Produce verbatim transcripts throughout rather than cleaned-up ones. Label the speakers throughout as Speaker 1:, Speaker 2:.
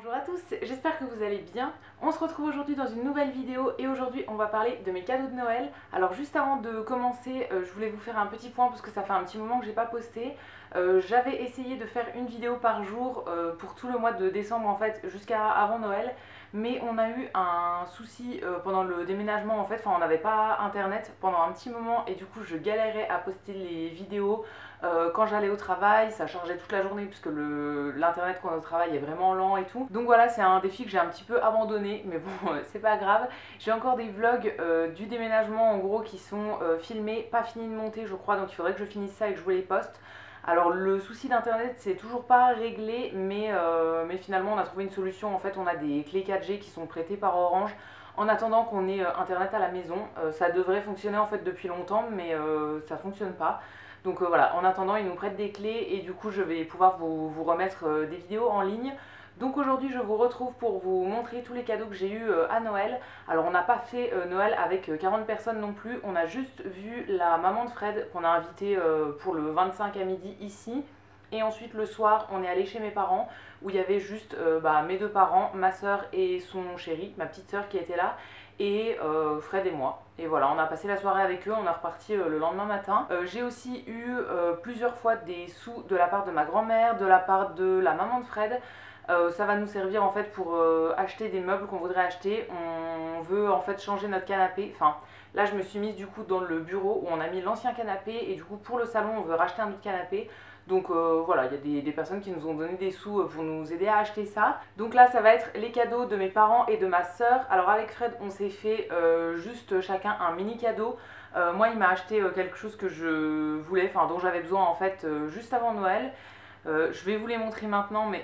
Speaker 1: Bonjour à tous, j'espère que vous allez bien. On se retrouve aujourd'hui dans une nouvelle vidéo et aujourd'hui on va parler de mes cadeaux de Noël. Alors juste avant de commencer, euh, je voulais vous faire un petit point parce que ça fait un petit moment que j'ai pas posté. Euh, J'avais essayé de faire une vidéo par jour euh, pour tout le mois de décembre en fait jusqu'à avant Noël. Mais on a eu un souci euh, pendant le déménagement en fait, enfin on n'avait pas internet pendant un petit moment et du coup je galérais à poster les vidéos. Euh, quand j'allais au travail, ça chargeait toute la journée puisque l'internet quand on est au travail est vraiment lent et tout. Donc voilà, c'est un défi que j'ai un petit peu abandonné, mais bon, c'est pas grave. J'ai encore des vlogs euh, du déménagement en gros qui sont euh, filmés, pas finis de monter je crois, donc il faudrait que je finisse ça et que je vous les poste. Alors le souci d'internet c'est toujours pas réglé, mais, euh, mais finalement on a trouvé une solution. En fait on a des clés quatre G qui sont prêtées par Orange. En attendant qu'on ait euh, internet à la maison, euh, ça devrait fonctionner en fait depuis longtemps, mais euh, ça fonctionne pas. Donc euh, voilà, en attendant ils nous prêtent des clés et du coup je vais pouvoir vous, vous remettre euh, des vidéos en ligne. Donc aujourd'hui je vous retrouve pour vous montrer tous les cadeaux que j'ai eu euh, à Noël. Alors on n'a pas fait euh, Noël avec euh, quarante personnes non plus, on a juste vu la maman de Fred qu'on a invitée euh, pour le vingt-cinq à midi ici. Et ensuite le soir on est allé chez mes parents où il y avait juste euh, bah, mes deux parents, ma soeur et son chéri, ma petite soeur qui était là, et euh, Fred et moi. Et voilà, on a passé la soirée avec eux, on est reparti euh, le lendemain matin. Euh, J'ai aussi eu euh, plusieurs fois des sous de la part de ma grand-mère, de la part de la maman de Fred. Euh, ça va nous servir en fait pour euh, acheter des meubles qu'on voudrait acheter. On veut en fait changer notre canapé. Enfin, là je me suis mise du coup dans le bureau où on a mis l'ancien canapé et du coup pour le salon on veut racheter un autre canapé. Donc euh, voilà, il y a des, des personnes qui nous ont donné des sous pour nous aider à acheter ça. Donc là ça va être les cadeaux de mes parents et de ma soeur. Alors avec Fred on s'est fait euh, juste chacun un mini cadeau. Euh, moi il m'a acheté euh, quelque chose que je voulais, enfin dont j'avais besoin en fait euh, juste avant Noël. Euh, je vais vous les montrer maintenant, mais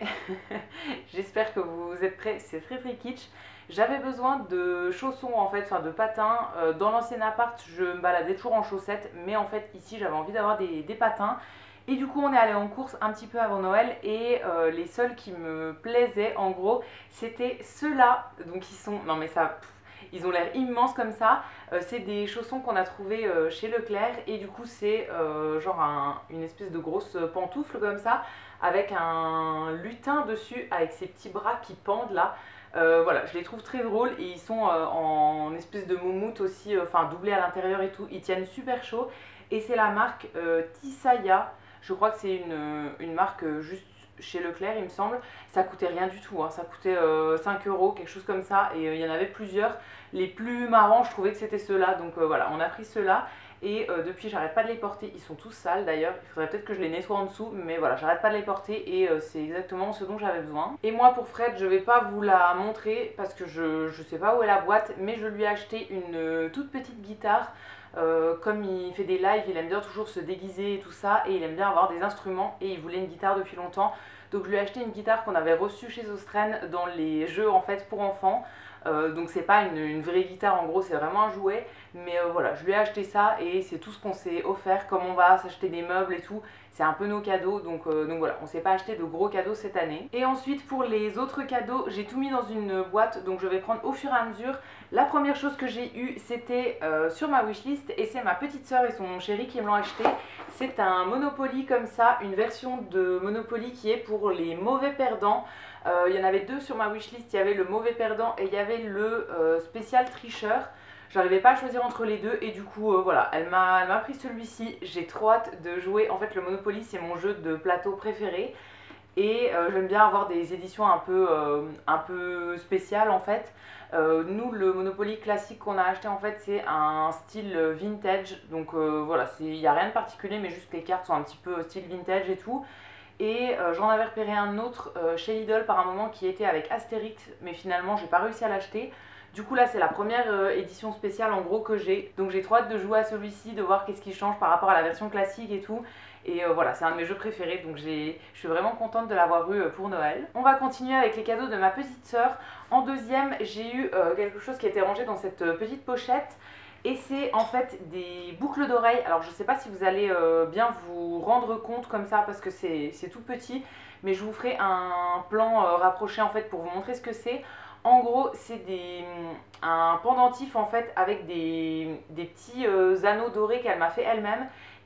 Speaker 1: j'espère que vous êtes prêts, c'est très très kitsch. J'avais besoin de chaussons en fait, enfin de patins. Euh, dans l'ancien appart, je me baladais toujours en chaussettes, mais en fait ici j'avais envie d'avoir des, des patins. Et du coup on est allé en course un petit peu avant Noël et euh, les seuls qui me plaisaient en gros c'était ceux-là. Donc ils sont, non mais ça... Pff, ils ont l'air immenses comme ça. Euh, c'est des chaussons qu'on a trouvés euh, chez Leclerc et du coup c'est euh, genre un, une espèce de grosse pantoufle comme ça avec un lutin dessus avec ses petits bras qui pendent là. Euh, voilà, je les trouve très drôles et ils sont euh, en espèce de moumoute aussi, euh, enfin doublés à l'intérieur et tout. Ils tiennent super chaud et c'est la marque euh, Tisaya. Je crois que c'est une, une marque euh, juste chez Leclerc il me semble. Ça coûtait rien du tout, hein. Ça coûtait euh, cinq euros, quelque chose comme ça, et euh, il y en avait plusieurs. Les plus marrants je trouvais que c'était ceux-là, donc euh, voilà, on a pris ceux-là. Et euh, depuis j'arrête pas de les porter, ils sont tous sales d'ailleurs, il faudrait peut-être que je les nettoie en dessous, mais voilà, j'arrête pas de les porter et euh, c'est exactement ce dont j'avais besoin. Et moi pour Fred, je vais pas vous la montrer parce que je, je sais pas où est la boîte, mais je lui ai acheté une euh, toute petite guitare. Euh, comme il fait des lives, il aime bien toujours se déguiser et tout ça, et il aime bien avoir des instruments, et il voulait une guitare depuis longtemps. Donc je lui ai acheté une guitare qu'on avait reçue chez Ostren dans les jeux en fait pour enfants. Euh, donc c'est pas une, une vraie guitare en gros, c'est vraiment un jouet. Mais euh, voilà, je lui ai acheté ça et c'est tout ce qu'on s'est offert. Comme on va s'acheter des meubles et tout, c'est un peu nos cadeaux. Donc, euh, donc voilà, on s'est pas acheté de gros cadeaux cette année. Et ensuite pour les autres cadeaux, j'ai tout mis dans une boîte. Donc je vais prendre au fur et à mesure. La première chose que j'ai eue, c'était euh, sur ma wishlist. Et c'est ma petite soeur et son chéri qui me l'ont acheté. C'est un Monopoly comme ça, une version de Monopoly qui est pour les mauvais perdants. Euh, il y en avait deux sur ma wishlist, il y avait le mauvais perdant et il y avait le euh, spécial tricheur. J'arrivais pas à choisir entre les deux et du coup euh, voilà, elle m'a pris celui-ci. J'ai trop hâte de jouer. En fait le Monopoly c'est mon jeu de plateau préféré. Et euh, j'aime bien avoir des éditions un peu, euh, un peu spéciales en fait. Euh, nous le Monopoly classique qu'on a acheté en fait c'est un style vintage. Donc euh, voilà, il n'y a rien de particulier mais juste les cartes sont un petit peu style vintage et tout. Et euh, j'en avais repéré un autre euh, chez Lidl par un moment qui était avec Astérix, mais finalement j'ai pas réussi à l'acheter. Du coup là c'est la première euh, édition spéciale en gros que j'ai. Donc j'ai trop hâte de jouer à celui-ci, de voir qu'est-ce qui change par rapport à la version classique et tout. Et euh, voilà, c'est un de mes jeux préférés, donc je suis vraiment contente de l'avoir eu pour Noël. On va continuer avec les cadeaux de ma petite sœur. En deuxième, j'ai eu euh, quelque chose qui était rangé dans cette euh, petite pochette. Et c'est en fait des boucles d'oreilles. Alors je sais pas si vous allez euh, bien vous rendre compte comme ça parce que c'est tout petit, mais je vous ferai un plan euh, rapproché en fait pour vous montrer ce que c'est. En gros c'est un pendentif en fait avec des, des petits euh, anneaux dorés qu'elle m'a fait elle-même.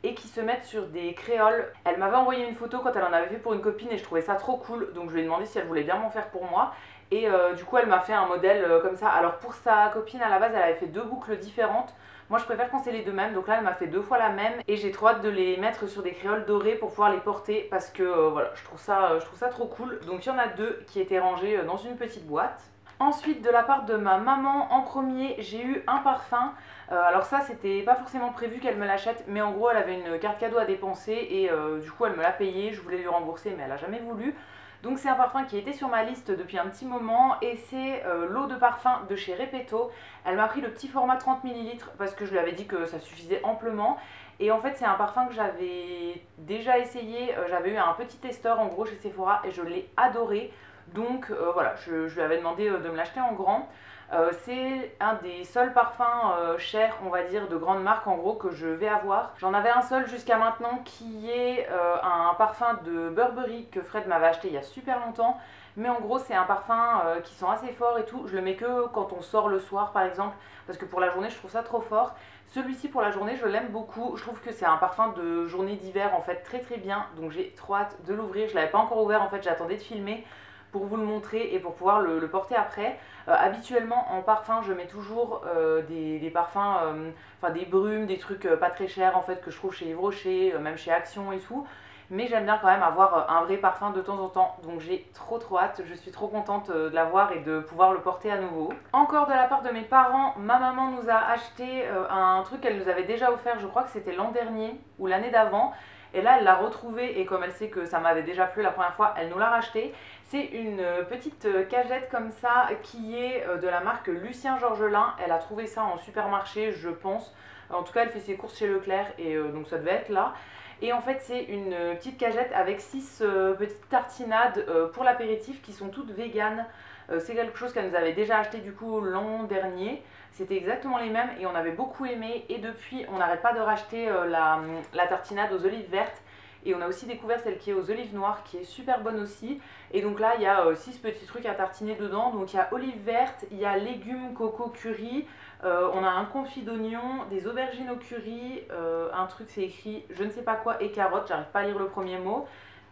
Speaker 1: et qui se mettent sur des créoles. Elle m'avait envoyé une photo quand elle en avait fait pour une copine et je trouvais ça trop cool, donc je lui ai demandé si elle voulait bien m'en faire pour moi. Et euh, du coup elle m'a fait un modèle euh, comme ça. Alors pour sa copine à la base elle avait fait deux boucles différentes. Moi je préfère quand c'est les deux mêmes, donc là elle m'a fait deux fois la même et j'ai trop hâte de les mettre sur des créoles dorées pour pouvoir les porter parce que euh, voilà, je trouve, ça, je trouve ça trop cool. Donc il y en a deux qui étaient rangés dans une petite boîte. Ensuite de la part de ma maman, en premier j'ai eu un parfum. Euh, alors ça c'était pas forcément prévu qu'elle me l'achète, mais en gros elle avait une carte cadeau à dépenser et euh, du coup elle me l'a payé. Je voulais lui rembourser mais elle a jamais voulu. Donc c'est un parfum qui était sur ma liste depuis un petit moment et c'est euh, l'eau de parfum de chez Repetto. Elle m'a pris le petit format trente millilitres parce que je lui avais dit que ça suffisait amplement. Et en fait c'est un parfum que j'avais déjà essayé, euh, j'avais eu un petit testeur en gros chez Sephora et je l'ai adoré. Donc euh, voilà, je, je lui avais demandé euh, de me l'acheter en grand. Euh, c'est un des seuls parfums euh, chers, on va dire, de grande marque en gros que je vais avoir. J'en avais un seul jusqu'à maintenant qui est euh, un parfum de Burberry que Fred m'avait acheté il y a super longtemps. Mais en gros c'est un parfum euh, qui sent assez fort et tout. Je le mets que quand on sort le soir par exemple, parce que pour la journée je trouve ça trop fort. Celui-ci pour la journée je l'aime beaucoup. Je trouve que c'est un parfum de journée d'hiver en fait très très bien. Donc j'ai trop hâte de l'ouvrir. Je ne l'avais pas encore ouvert en fait, j'attendais de filmer pour vous le montrer et pour pouvoir le, le porter après. Euh, habituellement en parfum je mets toujours euh, des, des parfums, euh, enfin des brumes, des trucs euh, pas très chers en fait que je trouve chez Yves Rocher, euh, même chez Action et tout. Mais j'aime bien quand même avoir un vrai parfum de temps en temps, donc j'ai trop trop hâte, je suis trop contente de l'avoir et de pouvoir le porter à nouveau. Encore de la part de mes parents, ma maman nous a acheté un truc qu'elle nous avait déjà offert, je crois que c'était l'an dernier ou l'année d'avant. Et là elle l'a retrouvé et comme elle sait que ça m'avait déjà plu la première fois, elle nous l'a racheté. C'est une petite cagette comme ça qui est de la marque Lucien Georgelin. Elle a trouvé ça en supermarché je pense. En tout cas elle fait ses courses chez Leclerc et donc ça devait être là. Et en fait c'est une petite cagette avec six euh, petites tartinades euh, pour l'apéritif qui sont toutes véganes. Euh, c'est quelque chose qu'elle nous avait déjà acheté du coup l'an dernier. C'était exactement les mêmes et on avait beaucoup aimé. Et depuis on n'arrête pas de racheter euh, la, la tartinade aux olives vertes. Et on a aussi découvert celle qui est aux olives noires qui est super bonne aussi. Et donc là il y a six euh, petits trucs à tartiner dedans. Donc il y a olives vertes, il y a légumes, coco, curry. Euh, on a un confit d'oignon, des aubergines au curry, euh, un truc c'est écrit je ne sais pas quoi et carottes, j'arrive pas à lire le premier mot.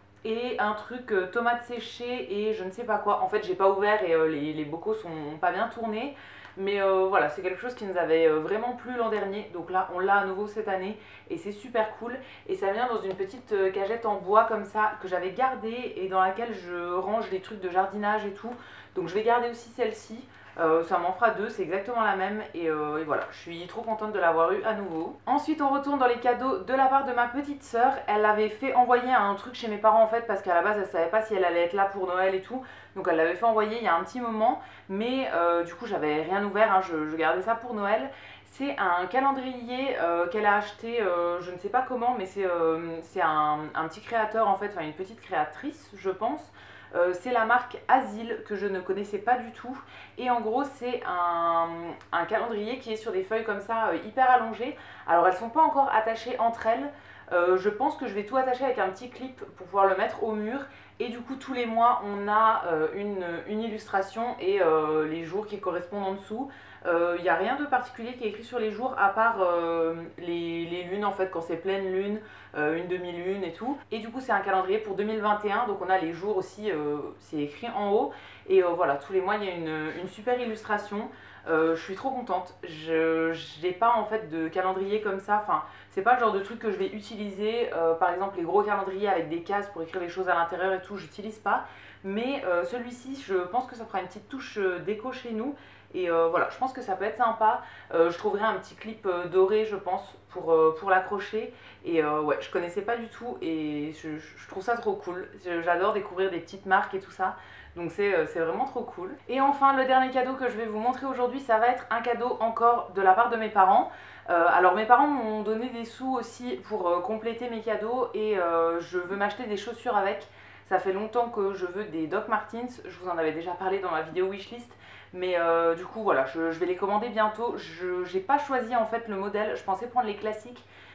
Speaker 1: Et un truc euh, tomates séchées et je ne sais pas quoi. En fait j'ai pas ouvert et euh, les, les bocaux sont pas bien tournés. Mais euh, voilà, c'est quelque chose qui nous avait vraiment plu l'an dernier. Donc là, on l'a à nouveau cette année et c'est super cool. Et ça vient dans une petite cagette en bois comme ça que j'avais gardée et dans laquelle je range des trucs de jardinage et tout. Donc je vais garder aussi celle-ci. Euh, ça m'en fera deux, c'est exactement la même et, euh, et voilà, je suis trop contente de l'avoir eu à nouveau. Ensuite on retourne dans les cadeaux de la part de ma petite sœur. Elle avait fait envoyer un truc chez mes parents en fait parce qu'à la base elle savait pas si elle allait être là pour Noël et tout. Donc elle l'avait fait envoyer il y a un petit moment, mais euh, du coup j'avais rien ouvert, hein, je, je gardais ça pour Noël. C'est un calendrier euh, qu'elle a acheté, euh, je ne sais pas comment, mais c'est euh, un, un petit créateur en fait, enfin une petite créatrice je pense. Euh, c'est la marque Asile que je ne connaissais pas du tout et en gros c'est un, un calendrier qui est sur des feuilles comme ça euh, hyper allongées. Alors elles sont pas encore attachées entre elles, euh, je pense que je vais tout attacher avec un petit clip pour pouvoir le mettre au mur et du coup tous les mois on a euh, une, une illustration et euh, les jours qui correspondent en dessous. Il euh, n'y a rien de particulier qui est écrit sur les jours à part euh, les, les lunes en fait quand c'est pleine lune, euh, une demi-lune et tout. Et du coup c'est un calendrier pour deux mille vingt et un donc on a les jours aussi, euh, c'est écrit en haut. Et euh, voilà, tous les mois il y a une, une super illustration. Euh, je suis trop contente. Je n'ai pas en fait de calendrier comme ça. Enfin, c'est pas le genre de truc que je vais utiliser. Euh, par exemple, les gros calendriers avec des cases pour écrire les choses à l'intérieur et tout, j'utilise pas. Mais euh, celui-ci, je pense que ça fera une petite touche déco chez nous. Et euh, voilà, je pense que ça peut être sympa. Euh, je trouverai un petit clip euh, doré, je pense, pour, euh, pour l'accrocher. Et euh, ouais, je connaissais pas du tout et je, je trouve ça trop cool. J'adore découvrir des petites marques et tout ça. Donc c'est euh, vraiment trop cool. Et enfin, le dernier cadeau que je vais vous montrer aujourd'hui, ça va être un cadeau encore de la part de mes parents. Euh, alors mes parents m'ont donné des sous aussi pour euh, compléter mes cadeaux et euh, je veux m'acheter des chaussures avec. Ça fait longtemps que je veux des Doc Martens, je vous en avais déjà parlé dans ma vidéo wishlist. Mais euh, du coup voilà, je, je vais les commander bientôt. Je n'ai pas choisi en fait le modèle, je pensais prendre les classiques.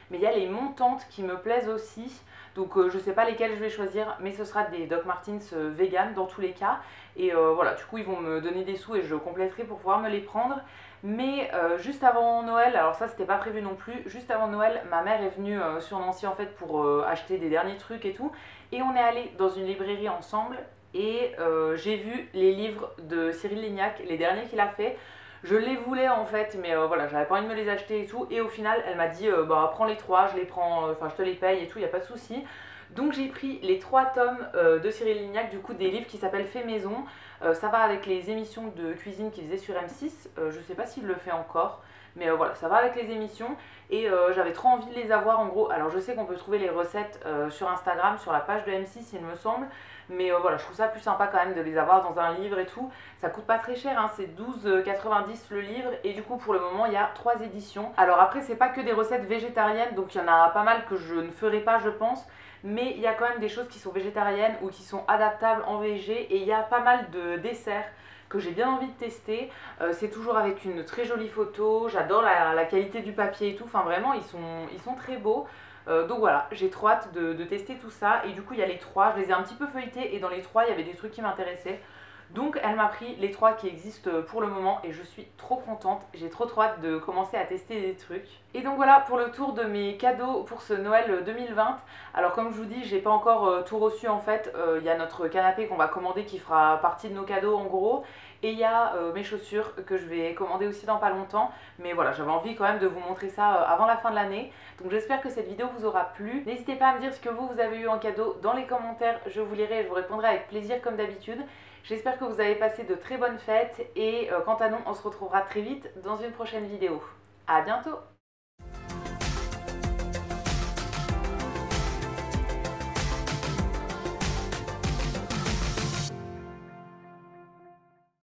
Speaker 1: mais il y a les montantes qui me plaisent aussi. Donc euh, je sais pas lesquelles je vais choisir, mais ce sera des Doc Martens euh, vegan dans tous les cas. Et euh, voilà, du coup ils vont me donner des sous et je compléterai pour pouvoir me les prendre. Mais euh, juste avant Noël, alors ça c'était pas prévu non plus, juste avant Noël, ma mère est venue euh, sur Nancy en fait pour euh, acheter des derniers trucs et tout. Et on est allé dans une librairie ensemble et euh, j'ai vu les livres de Cyril Lignac, les derniers qu'il a fait. Je les voulais en fait, mais euh, voilà, j'avais pas envie de me les acheter et tout. Et au final, elle m'a dit, euh, bah prends les trois, je les prends, enfin euh, je te les paye et tout, y a pas de souci. Donc j'ai pris les trois tomes euh, de Cyril Lignac, du coup des livres qui s'appellent Fait Maison. Euh, ça va avec les émissions de cuisine qu'il faisait sur M six, euh, je sais pas s'il le fait encore. Mais euh, voilà, ça va avec les émissions et euh, j'avais trop envie de les avoir en gros. Alors je sais qu'on peut trouver les recettes euh, sur Instagram, sur la page de M six il me semble. Mais euh, voilà, je trouve ça plus sympa quand même de les avoir dans un livre et tout. Ça coûte pas très cher, hein, c'est douze quatre-vingt-dix le livre. Et du coup pour le moment il y a trois éditions. Alors après c'est pas que des recettes végétariennes, donc il y en a pas mal que je ne ferai pas je pense. Mais il y a quand même des choses qui sont végétariennes ou qui sont adaptables en végé. Et il y a pas mal de desserts que j'ai bien envie de tester. Euh, c'est toujours avec une très jolie photo, j'adore la, la qualité du papier et tout, enfin vraiment ils sont, ils sont très beaux. Euh, donc voilà, j'ai trop hâte de, de tester tout ça. Et du coup il y a les trois, je les ai un petit peu feuilletés et dans les trois il y avait des trucs qui m'intéressaient. Donc elle m'a pris les trois qui existent pour le moment et je suis trop contente, j'ai trop trop hâte de commencer à tester des trucs. Et donc voilà pour le tour de mes cadeaux pour ce Noël deux mille vingt. Alors comme je vous dis, j'ai pas encore euh, tout reçu en fait, il euh, y a notre canapé qu'on va commander qui fera partie de nos cadeaux en gros. Et il y a euh, mes chaussures que je vais commander aussi dans pas longtemps. Mais voilà, j'avais envie quand même de vous montrer ça euh, avant la fin de l'année. Donc j'espère que cette vidéo vous aura plu. N'hésitez pas à me dire ce que vous, vous avez eu en cadeau dans les commentaires. Je vous lirai et je vous répondrai avec plaisir comme d'habitude. J'espère que vous avez passé de très bonnes fêtes. Et euh, quant à nous, on se retrouvera très vite dans une prochaine vidéo. À bientôt!